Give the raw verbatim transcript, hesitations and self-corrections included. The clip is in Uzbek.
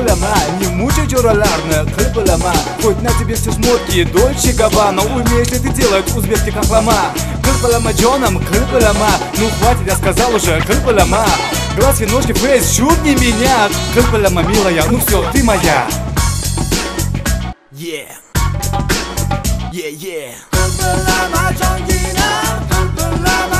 bilaman, не мучай jo'ralarni qilib bilaman. Хоть на тебе все шмотки, Dolce Gabbana, умеешь ли ты делать узбекский хохлома? Qilib bilaman jonim, qilib bilaman. Ну хватит, я сказал уже, qilib bilaman. Гладкие ножки, фейс, чудни меня. Qilib bilaman, милая, ну все, ты моя. Yeah, yeah, yeah. Qilib bilaman, jonginam, qilib bilaman.